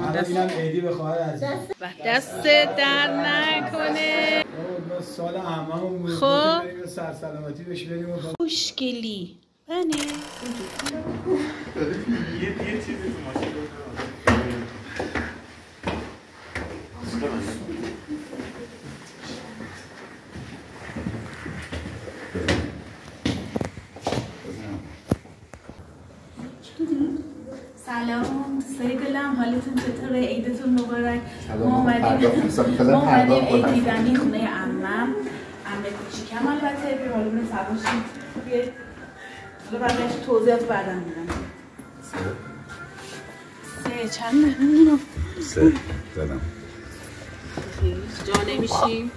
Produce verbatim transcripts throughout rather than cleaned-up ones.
اینم عیدی به خواهر عزیز. دست در نکنه. سال عمامون بود. خب سر سلامتی بهش بریم. خوشگلی. بله. یه یه چیزی تو ماشین بود. سلام دوستای دلم، حالتون چطوره؟ عیدتون مبارک. ما اومدیم ما اومدیم عید دیدنی خونه عمم، عمه کوچیکم. البته بیا حالا بریم سوارشیم بیاید. حالا بعدش توضیحات بعدا میدم. سه چنده؟ نمیدونم. سه زدم. جا نمیشیم.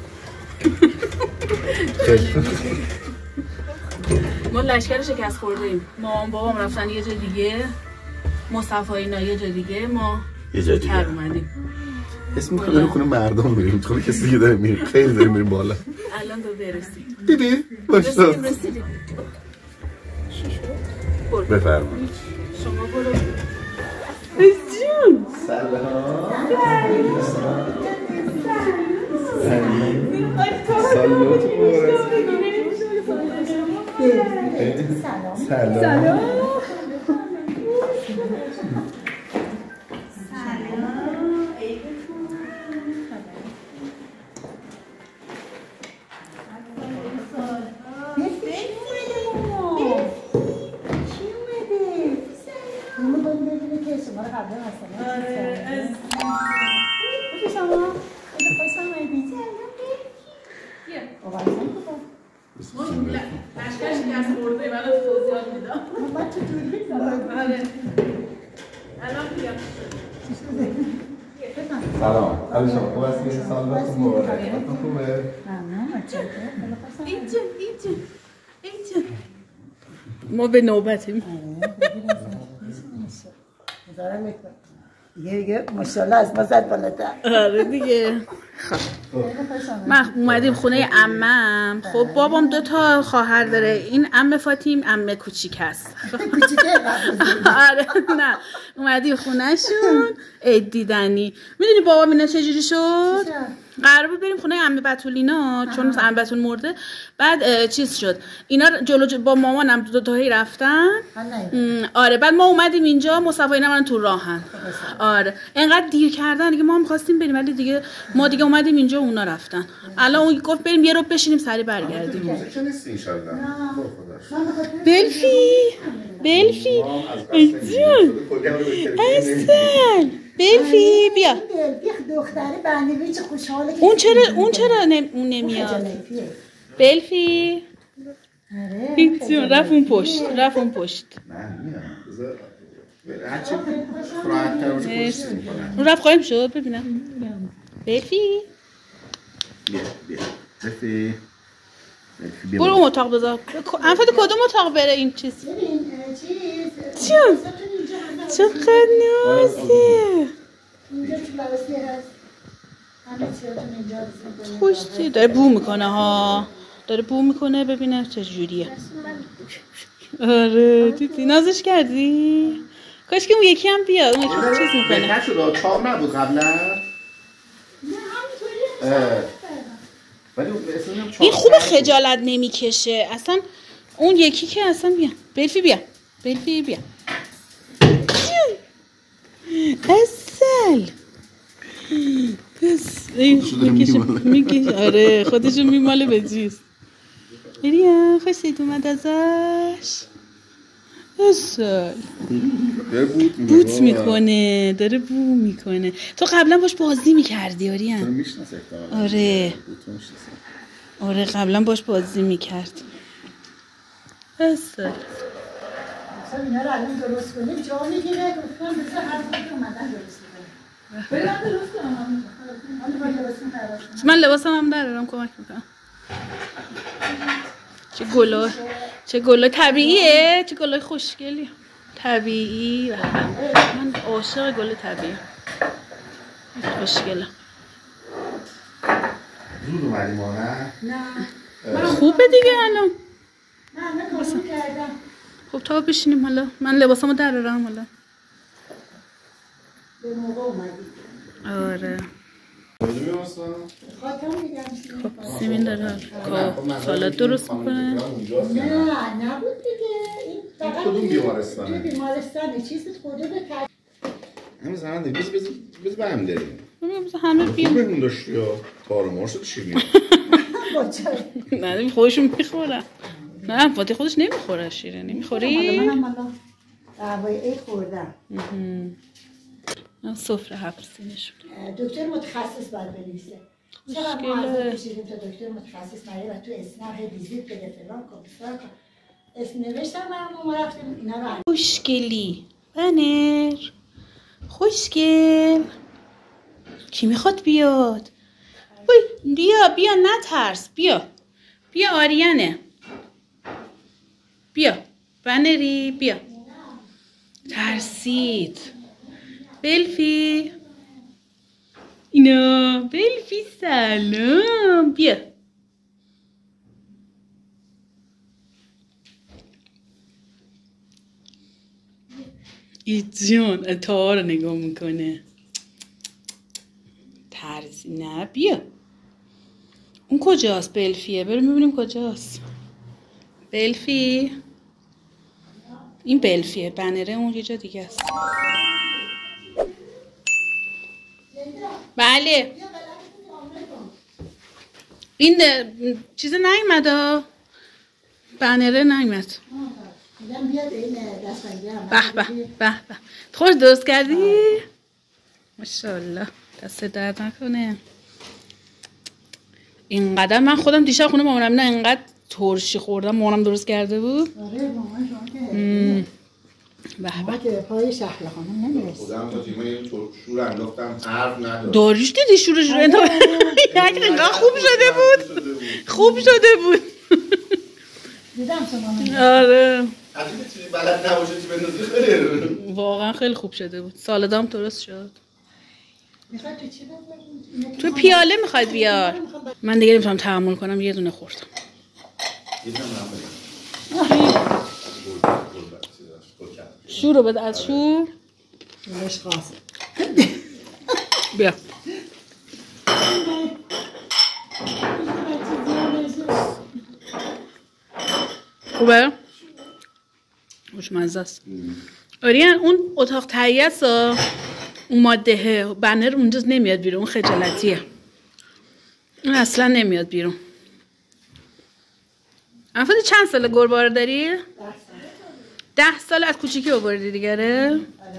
ما لشکر شکست خورده ایم. مامان بابام رفتن یه جا دیگه، مصطفی اینا یه جا دیگه، ما یه جا دیگه اومدیم. اسم میخوام بریم خونه مردم بریم، تو کسی دیگه داره میریم، خیلی داریم میریم بالا. الان دو برسیم. دیدی؟ باشتا رسیدیم رسیدیم. بفرمایید. شما برو. جون سلام. سلام. سلام. سلام. سلام. حال شما خوب هستید؟ سالتون مبارک. حالتون خوبه؟ ممنون. اینجا اینجا اینجا. ما به نوبتیم. دیگه دیگه ماشاءالله از ما زد بالاتر. آره دیگه. ما اومدیم خونه عمم. خب بابام دو تا خواهر داره. این عمه فاطیم عمه کوچیک هست. آره نه اومدیم خونهشون عید دیدنی. میدونی بابام اینا چجوری شد؟ قرار بود بریم خونه عمه بتولینا چون عمه بتول مرده. بعد چیز شد اینا جلو جلو با مامانم دو تایی رفتن. آره بعد ما اومدیم اینجا، مصطفی اینا من تو راهن. آره انقدر دیر کردن دیگه، ما هم خواستیم بریم ولی دیگه ما دیگه اومدیم اینجا اونا رفتن. الان اون گفت بریم یه رو بشینیم سری برگردیم. بلفی بلفی جون اصل بلفی بیا. دختره بندی چه خوشحاله. اون چرا اون چرا نم... اون نمیاد؟ بلفی جون رفت اون پشت رفت اون پشت. اون رفت قایم شد ببینم. بلفی بیا بیا بلفی برو اون اتاق بذار. انفت کدوم اتاق بره این چیز؟ چون چقدر نازه. خوشتی داره بو میکنه ها، داره بو میکنه ببینه چه جوریه. آره دیدی نازش کردی؟ کاش که اون یکی هم بیاد، اون یکی چیز میکنه. بهتر شد چاق نبود قبلا. این خوب خجالت نمیکشه اصلا. اون یکی که اصلا بیا بلفی بیا بلفی بیا اصل میکشه. آره خودشون میماله به جیز. بریم خوشت اومد ازش. اصل بوت میکنه داره بو میکنه. تو قبلا باش بازی میکردی آریان؟ آره آره قبلا باش بازی میکرد. اصل اینا رو الان درست کنیم جا میگیره. گفتم بذار هر وقت اومدن درست کنیم. بریم درست کنم. من لباسم هم دارم کمک میکنم. چه گلا چه گلا طبیعیه، چه گلای خوشگلی طبیعی. من عاشق گل طبیعی خوشگله. زود اومدیم ما نه؟ نه خوبه دیگه الان. نه نه کارو کردم. خب تا بشینیم حالا من لباسامو درارم حالا. به موقع اومدی. آره کدومی واسه؟ خاطر میگم خب سیمین داره سالاد درست میکنه. نه نبود دیگه این فقط کدوم بیمارستانه؟ توی بیمارستانه چیزی خورده به تک همه زننده بیز بیز بیز برم داریم همه بیم خوبه اون داشتی یا تارو مرشد شیرین با چای نه خودشون میخورن. نه فاتی خودش نمیخوره شیرینی میخوری؟ منم حالا دعوای عید خوردم. من سفره هفت سینشون دکتر متخصص باید بنویسه. چرا ما از کشیدیم تا دکتر متخصص نره و تو اسنپ ویزیت بده فلان کن بسار کن. اسم نوشتم من ما رفتیم اینا رو خوشگلی بنر خوشگل کی میخواد بیاد؟ اوی بیا بیا نترس بیا بیا آریانه بیا بنری بیا ترسید بلفی اینا بلفی سلام بیا ای جون اتار رو نگاه میکنه ترسی نه بیا اون کجاست بلفیه بریم ببینیم کجاست بلفی این بلفیه بنره اون یه جا دیگه است بله این چیز نیومد بنره نیومد میگم بیاد این دستنگی هم به به به به خوش درست کردی؟ ماشاءالله دست درد نکنه اینقدر من خودم دیشب خونه مامانم نه اینقدر ترشی خوردم مامانم درست کرده بود آره مامان شما که به به که پای شهر خانم نمیرسید خودم با تیمه این شور انداختم حرف ندارم داریش دیدی شورش رو انداخت یک اینقدر خوب شده بود خوب شده بود دیدم شما حتی آره که چیزی بلد نباشه چی بندازی خیلی واقعا خیلی خوب شده بود سالادام درست شد میخواد تو چی بذاریم؟ تو پیاله میخواد بیار من دیگه نمیتونم تحمل کنم یه دونه خوردم شور رو بده از شور نوش خاصه بیا خوبه؟ خوشمزه است آریان اون اتاق تهیه است اون ماده بنر اونجا نمیاد بیرون اون خجالتیه اون اصلا نمیاد بیرون افادی چند ساله گربه داری؟ ده سال از کوچیکی آوردی دیگره؟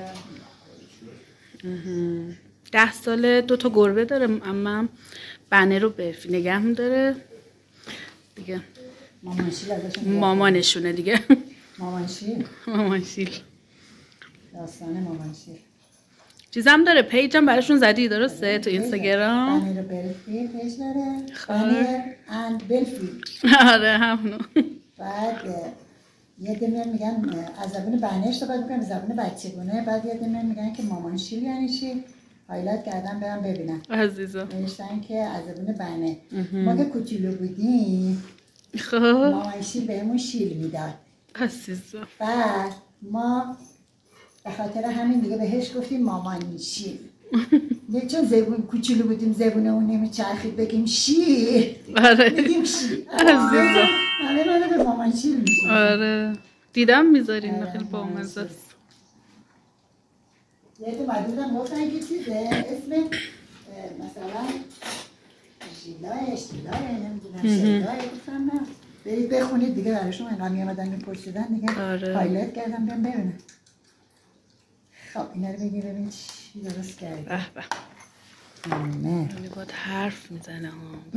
ده ساله دو تا گربه داره اما بنر رو به نگه داره دیگه مامانشونه دیگه مامانشیل مامانشیل داستان مامانشیل چیزم داره پیجم براشون زدی درسته تو اینستاگرام بنر بلفی پیج داره بنر اند بلفی آره همونو بعد یه دونه میگن از زبون بنر صحبت میکنن به زبون بچگونه بعد یه دونه میگن که مامانشیل یعنی چی هایلایت کردم برم ببینم عزیزا نوشتن که از زبون بنر ما که کوچولو بودیم خب مامانشیل بهمون شیل میداد عزیزا بعد ما به خاطر همین دیگه بهش گفتیم مامان شیر نه چون زبون کوچولو بودیم زبونمون نمیچرخید بگیم شیر آره بگیم شیر عزیزا همه رو به مامان شیر میشیم آره دیدم میذارین خیلی با مزه است یه تو مدودم گفتن که چیزه اسم مثلا شیلای شیلای نمیدونم شیلای گفتم نه برید بخونید دیگه براشون اینقدر میامدن میپرسیدن دیگه هایلایت کردم بیام ببینم خب اینا رو بگی ببین چی درست کردی به به نه خیلی باید حرف میزنه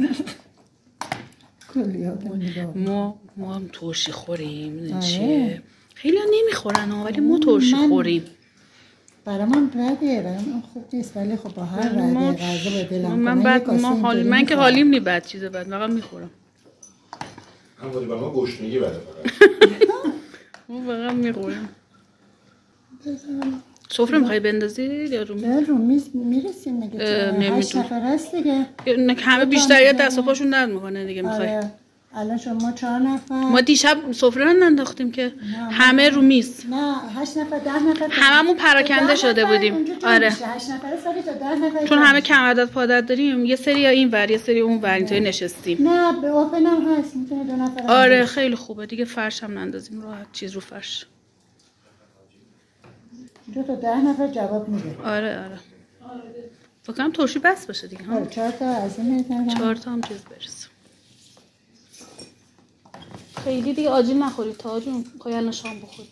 ما ما هم ترشی خوریم میدونی چیه خیلی ها نمیخورن ولی ما ترشی خوریم برای من بده برای من خوب نیست ولی خب با هر وعده غذا به دلم من بعد ما حال من که حالیم نی بد چیز بد واقعا میخورم هم بودی با ما گوشت میگی بده فقط ما واقعا میخورم سفره میخوای بندازی یا رو نه رو میز میرسیم دیگه هشت نفر هست دیگه همه بیشتر یا دست و پاشون درد میکنه دیگه میخوای الان شما چهار نفر. ما دیشب سفره رو ننداختیم که همه رو میز. نه هشت نفر ده نفر هممون پراکنده شده بودیم. آره هشت نفر سالی تا ده نفر چون همه کم عدد پادر داریم یه سری این ور یه سری اون ور اینطوری نشستیم. نه به اوپن هم هست میتونه دو نفر. آره خیلی خوبه دیگه. فرش هم نندازیم راحت چیز رو فرش. دو تا ده نفر جواب میده. آره آره فکر کنم ترشی بس باشه دیگه. ها چهار تا از این میتونم چهار تا هم چیز برسه. خیلی دیگه آجیل نخورید تا آجیل خواهی الان شام بخورید.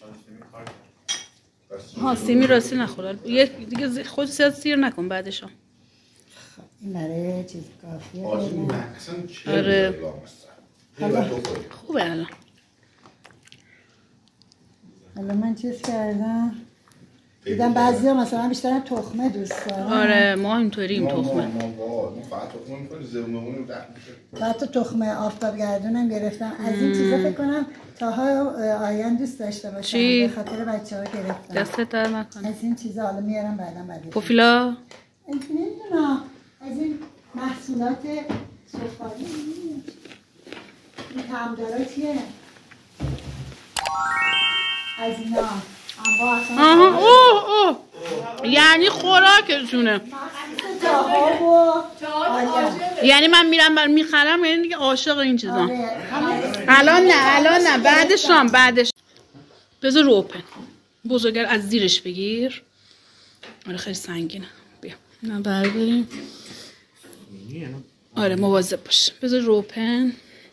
ها سیمی راستی نخورد یه دیگه خود زیاد سیر نکن بعد شام. این برای چیز کافیه. آره خوبه الان. الان من چیز کردم دیدم بعضی ها مثلا بیشتر تخمه دوست دارن. آره ما اینطوریم تخمه. بعد تو تخمه آفتاب گردونم گرفتم از این چیزا فکر کنم تاها آیان دوست داشته باشم به خاطر بچه ها گرفتم. دستت در نکنه. از این چیزا حالا میارم بعدا بعد. پوفیلا نمیدونم از این محصولات سفالی این تعمدارا چیه؟ از اینا آها اوه اوه یعنی خوراکشونه. یعنی من میرم بر میخرم یعنی دیگه عاشق این چیزا. الان نه الان نه بعد شام بعدش. بذار رو اوپن بزرگر از زیرش بگیر. آره خیلی سنگینه. بیا نه برداریم. آره مواظب باش. بذار رو اوپن.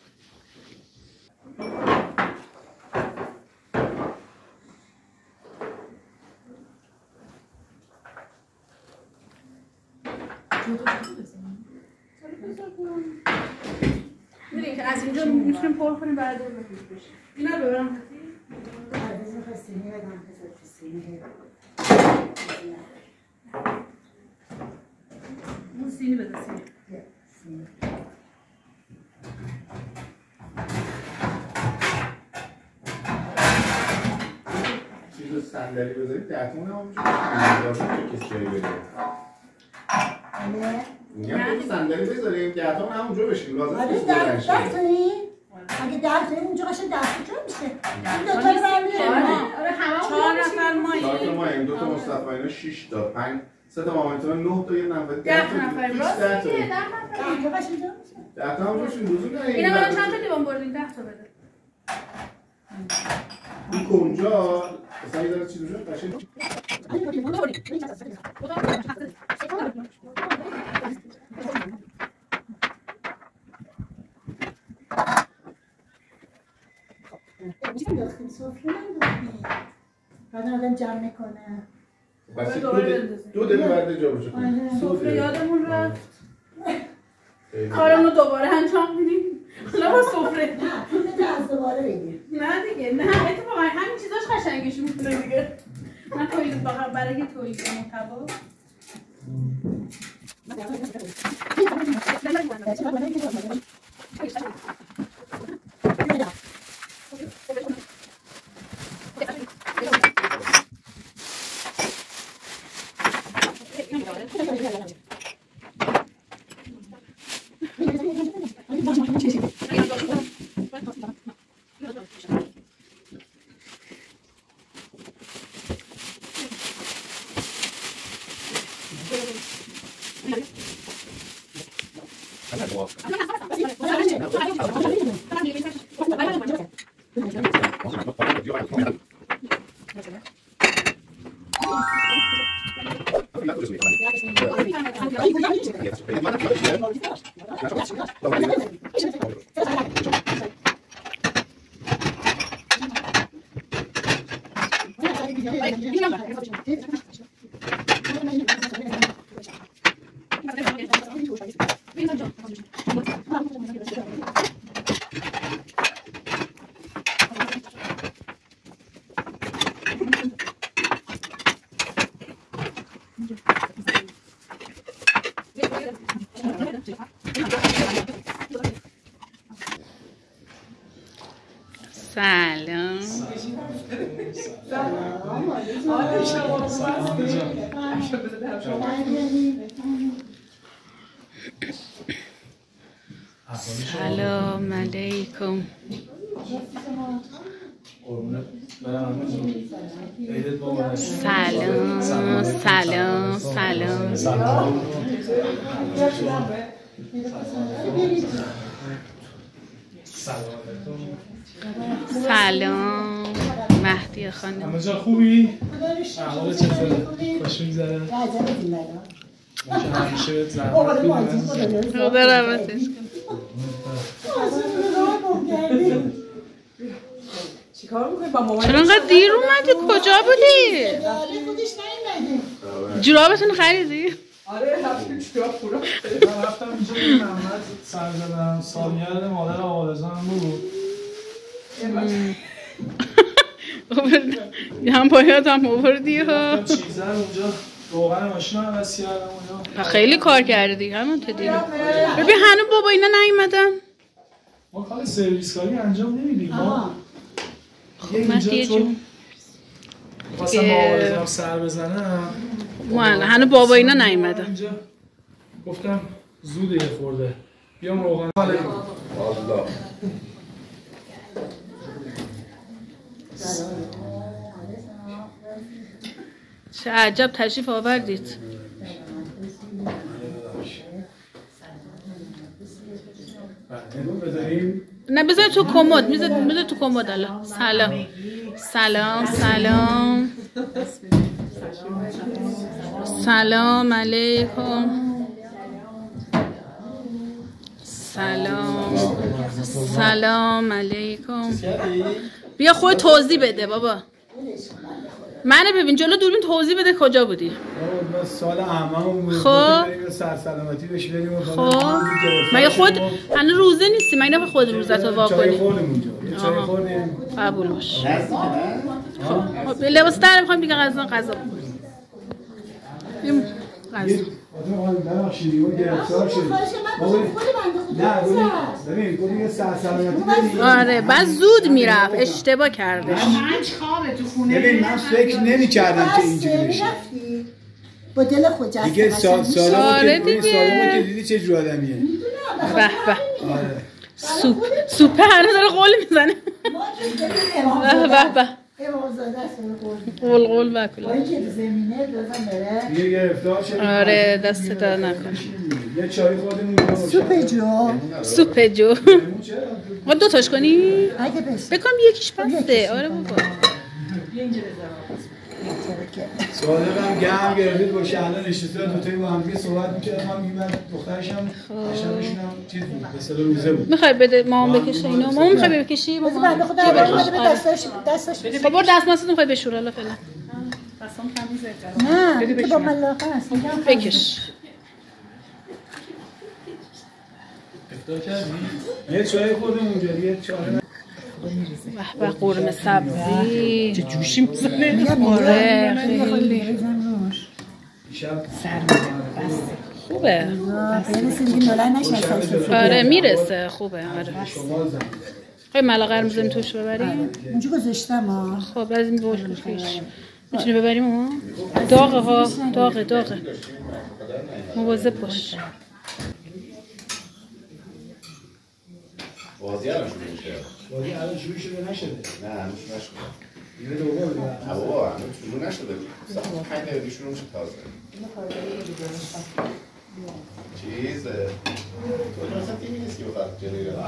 میریم که از اینجا میتونیم پر کنیم بعد رو بپیش بشیم. اینا رو ببرم هستی؟ آره بزن خستینی بدم بزن خستینی اون سینی بده سینی. چیز صندلی بذارید دهتون هم همونجا کسی جایی بده. میگم دو صندلی بذاریم دهتون همونجا بشیم لازم نیست بلند شیم. آره ده تایی؟ اگه ده تایی اونجا قشنگ ده تا جا میشه. این دو تا رو برمیاریم. آره همه چهار نفر ماییم. چهار تا ماییم دو تا مصطفی اینا شش تا پنج سه تا مامانتون نه تا یه نفر ده نفر راست ده تا ده نفر. ده تا قشنگ جا میشه. ده تا همونجا شیم لزوم نداره. اینا الان چند تا لیوان بردین؟ ده تا بده. این کنجا مثلا یه ذره چیز میشه قشنگ بعد آدم جمع میکنه. بس دو دل بعد جا بشه. سفره یادمون رفت. کارمون رو دوباره انجام میدیم. حالا با سفره. نه پول از دوباره بگیر. نه دیگه نه اتفاقا همین چیزاش قشنگش میکنه دیگه. من تولید باقی برای تولید محتوا. سلام. سلام علیکم. سلام سلام سلام سلام مهدی خانم. همه جا خوبی؟ احوال چطوره؟ خوش میگذره؟ همیشه زحمت می‌کنی. خدا رحمتش چیکار می‌کنی با مامان؟ چرا انقدر دیر اومدی؟ کجا بودی؟ خودش نیومده. جورابتون خریدی؟ آره رفتیم جوراب فروخت. من رفتم اینجا که محمد سر زدم سالگرد مادر آوارزانم بود. هم باید هم آوردی ها. چیزن اونجا روغن ماشین رو عوض کردم اونجا. خیلی کار کردی همون تا دیگه. ببین هنوز بابا اینا نیومدن. ما کار سرویس کاری انجام نمیدیم. ما مهدی جون خواستم با آوارزانم سر بزنم. من هنوز بابا اینا نیومدن. اینجا گفتم زوده یه خورده. بیام روغن. الله. چه عجب تشریف آوردید. نه بذار تو کمد، بذار تو کمد. الله سلام سلام سلام سلام علیکم. سلام سلام علیکم. بیا خود توضیح بده بابا. منو ببین جلو دوربین توضیح بده کجا بودی؟ ما سال عمامون بود. خب سر سلامتی بهش بریم. خب مگه خود هنوز روزه نیستی؟ من اینا خود روزتو وا کنی. چای خوردیم اونجا. چای خوردیم. قبول باش. خب لباس در می‌خوام دیگه غذا غذا بخوریم. بیم غذا. آدم ببخشید اون گرفتار شد. نه ببین ببین یه سر سلامتی بریم. آره بعد زود میرفت اشتباه کردش. خوابه تو خونه. ببین من فکر نمی‌کردم که اینجوری بشه. با دل خود جست. دیگه سال سال آره دیگه. دیگه. سالمون که دیدی چه جور آدمیه. به به. آره. سوپ سوپ هنوز داره قول میزنه. به به به. قول قول بکلا. دیگه گرفتار شد. آره دست در نکن. یه چای خوردیم. سوپ جو. سوپ جو. ما دو تاش کنی؟ اگه بشه. بکنم یکیش بسته. آره بابا. صادقم گرم گرفتید باشه الان نشسته دو تایی با هم دیگه صحبت می‌کردم. من میگم دخترشم شبشونم چیز بود به اصطلاح روزه بود. میخوای بده مامان بکشه اینو؟ مامان میخوای بکشی؟ بذار بنده خدا بده به دستاش دستاش. خب برو دستماستو میخوای بشور الا فعلا. نه تو با ملاقه هست. بکش. افطار کردی؟ یه چای خوردیم اونجا یه چای. به به قرمه سبزی. چه جوشی میزنه. آره خیلی خوبه. آره میرسه خوبه. آره خیلی ملاقه رو میزنیم توش ببریم. اونجا گذاشتم ها. خب از این بول پیش میتونی ببریم ها. داغه ها داغه داغه. مواظب باش. بازی الان شروع میشه. بازی الان شروع شده نشده. نه هنوز نشده. یه دوباره نه بابا هنوز شروع نشده. ساعت پنج دقیقه شروع میشه تازه. چیز تو مثلا تیمی نیست که بخواد جلوی رو.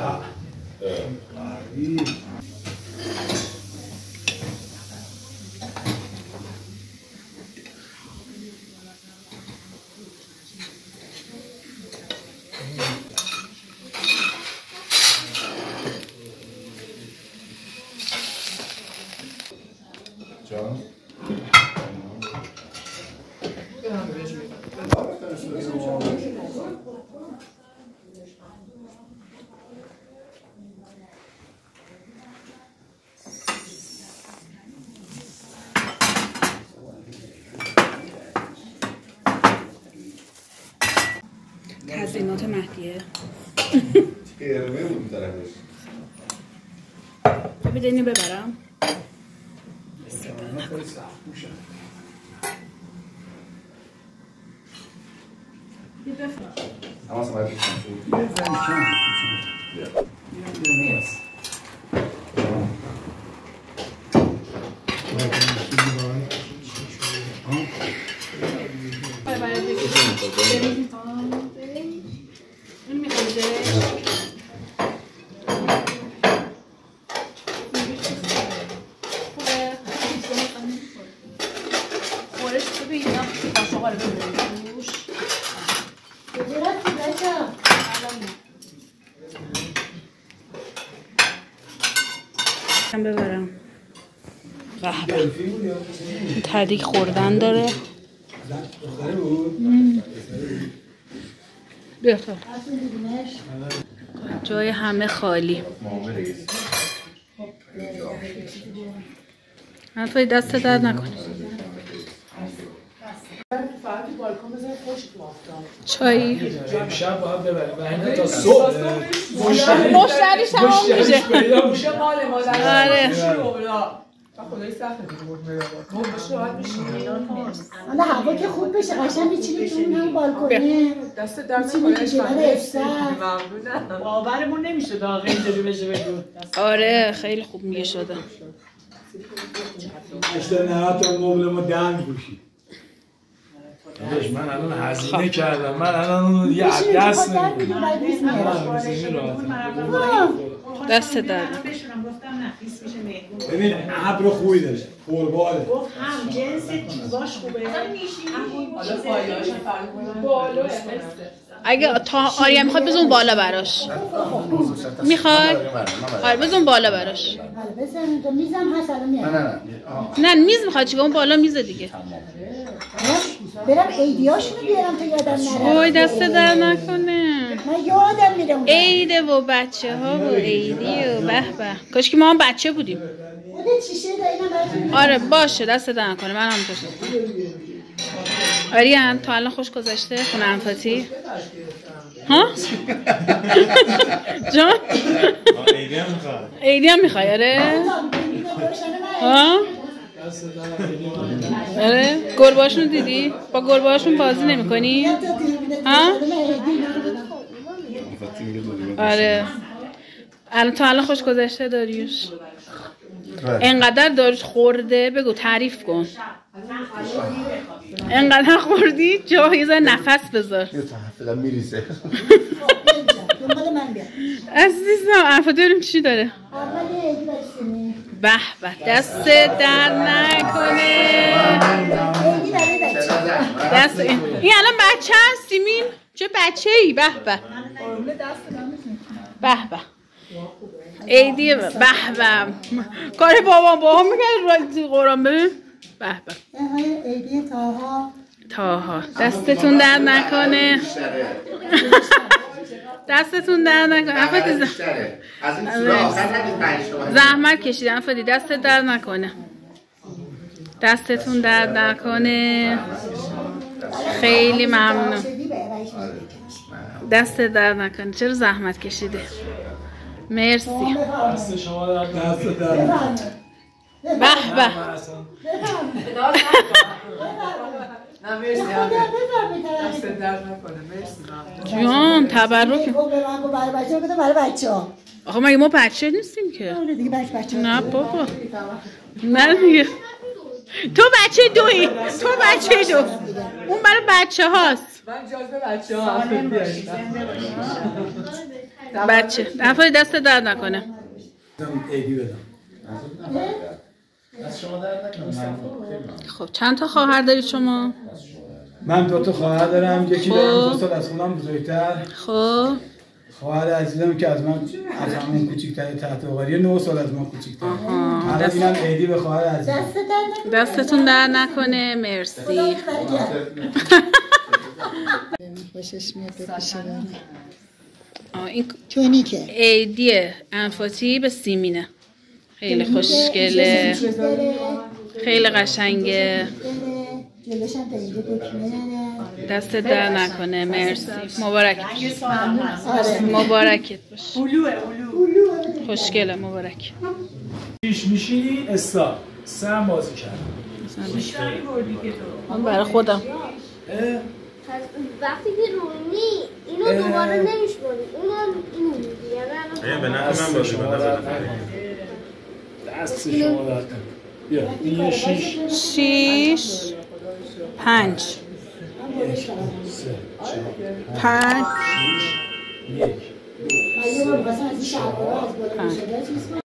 جان تزیینات مهدیه. ترمه بود طرفش. خب بده اینو ببرم. اما اصلا باید این میخوده خورش تو به اینا شغال ببینیم روش ببرم قهوه تدیک خوردن داره بیا تو جای همه خالی من توی دست درد نکنی چایی امشب باید ببریم و اینه تا صبح مشتریش تمام میشه میشه مال مادر آره خدای سخته دیگه بود میاد ما باشه راحت میشیم حالا هوا که خوب بشه قشنگ میچینی تو اون هم بالکنه دست در میچینی که کنار افسر ممنونم باورمون نمیشه داغ اینجوری بشه بگو آره خیلی خوب میگه شده هشتاد نود تا مبل ما ده می‌پوشید. داداش من الان هزینه کردم من الان اون دیگه از دست نمیدونم دست درد ببین ابر خوبی داشت قرباله گفت هم جنس چوباش خوبه حالا پایه‌اش فرق بالا اگه تا آریا میخواد بزن بالا براش میخواد آره بزن بالا براش بزن تو میزم هست الان میاد نه نه نه میز میخواد چیکار اون بالا میزه دیگه برم ایدیاشونو بیارم تا یادم نره وای دست در نکنه من یادم میره اون عیده و بچه ها و عیدی و به به کاش که ما هم بچه بودیم خودت شیشه داینا آره باشه دست در نکنه من هم تو آریان تا الان خوش گذشته خونه انفاتی ها جان عیدی هم میخواد عیدی هم میخوای آره ها آره گربه هاشون دیدی با گربه هاشون بازی نمی کنی ها آره الان تا الان خوش گذشته داریوش انقدر داریوش خورده بگو تعریف کن انقدر خوردی جا یه ذره نفس بذار یه تحفظم میریزه دنبال من بیا عزیزم عفا داریم چی داره اول ایدی برسونی به به دست در نکنه ایدی برای بچه دست این این الان بچه هست سیمین چه بچه ای به به به به عیدی به به کار بابام بابام میگه قرآن ببین به به ایدی تاها تاها دستتون در نکنه دستتون در نکنه افادی از این سوره آخر ندید پنج تومن زحمت کشیدن افادی دست در نکنه دستتون در نکنه خیلی ممنون دست در نکنه چرا زحمت کشیده مرسی دست شما در دست در به به نه مرسی دست درد نکنه مرسی جان تبرک برای بچه بگم برای بچه ها آخه مگه ما بچه نیستیم که آره دیگه بچه بچه نه بابا نه دیگه تو بچه دوی تو بچه دو اون برای بچه هاست من جازه بچه ها بچه دفعه دست درد نکنه ایدی بدم از شما در نکنم خب چند تا خواهر دارید شما؟ من دو تا خواهر دارم یکی خب. دارم دو سال از خودم بزرگتر خب خواهر عزیزم که از من از همون کوچیک‌تر تحت اوغریه نه سال از من کوچیک‌تر آها. الان اینم عیدی به خواهر عزیزم دست در دستتون در نکنه مرسی خوشش میاد بکشه آه، این تونیکه عیدی انفاتی به سیمینه خیلی خوشگله خیلی قشنگه جلوش هم تا اینجا دکمه داره دست در نکنه مرسی مبارکت آره مبارکت باش اولوه اولو خوشگله مبارک پیش میشینی استا سه هم بازی کرد من برای خودم اه؟ وقتی که رونی اینو دوباره نمیشماری اونم اینو میگی یعنی به نفع من باشه به نفع دست شما درد بیا این یه شیش شیش پنج سه پنج یک من یه بار بسن از این شعبه از بالا پنج. شده چیز